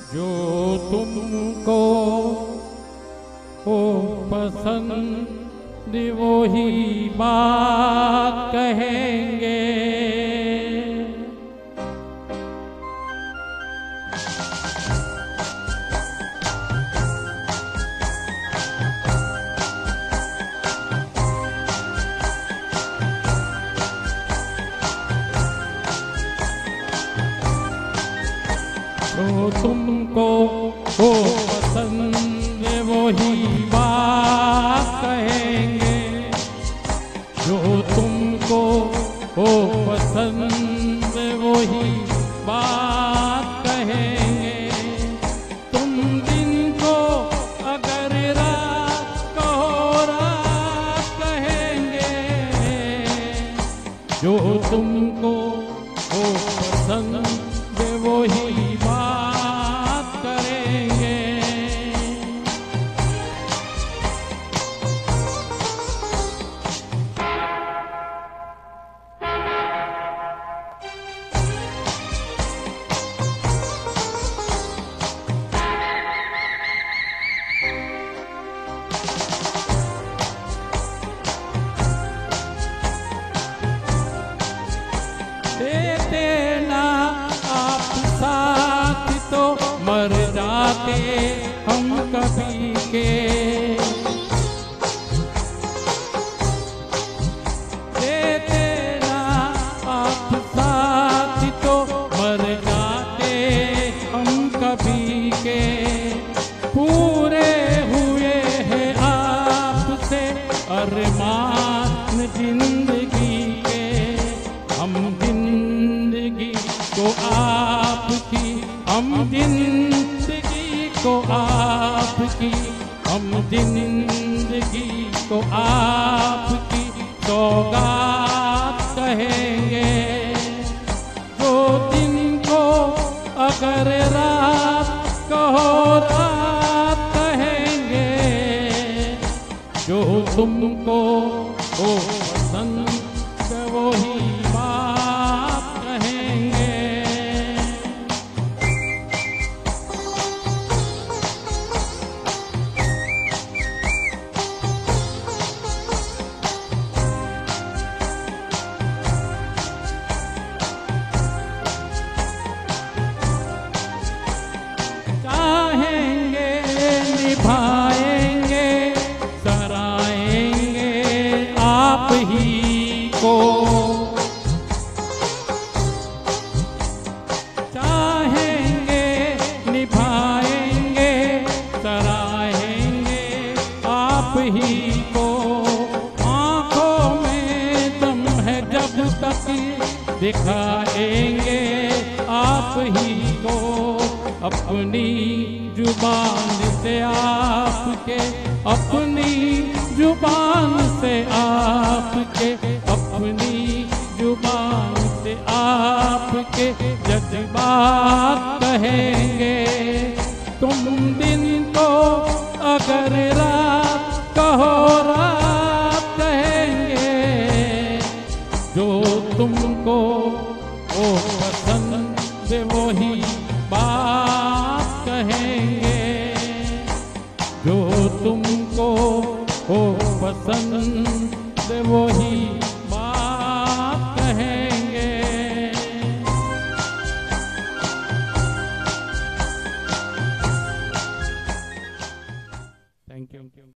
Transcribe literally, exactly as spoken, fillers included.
जो तुमको हो पसंद वो ही बात कहेंगे। जो तुमको हो पसंद वो ही बात कहेंगे। जो तुमको हो पसंद वो ही बात कहेंगे। तुम दिन को अगर रात कहो रात कहेंगे। जो तुमको हो पसंद वो ही मर जाते हम कभी के। देते ना आप साथ तो मर जाते हम कभी के। पूरे हुए हैं आपसे अरमान जिंदगी के। हम जिंदगी को आपकी हम जिंदगी को आपकी हम जिंदगी को आपकी सौगात कहेंगे। जो दिन को अगर रात कहो रात कहेंगे। जो तुमको हो पसंद वो ही बात कहेंगे। निभाएंगे सराएंगे आप ही को। चाहेंगे निभाएंगे सराएंगे आप ही को। आंखों में दम है जब तक दिखाएंगे आप ही को। अपनी जुबान से आपके अपनी जुबान से आपके अपनी जुबान से आपके जज्बात कहेंगे। तुम दिन को अगर रात कहो रात कहेंगे। जो तुमको वो पसंद वो ही बात कहेंगे। जो तुमको हो पसंद वो ही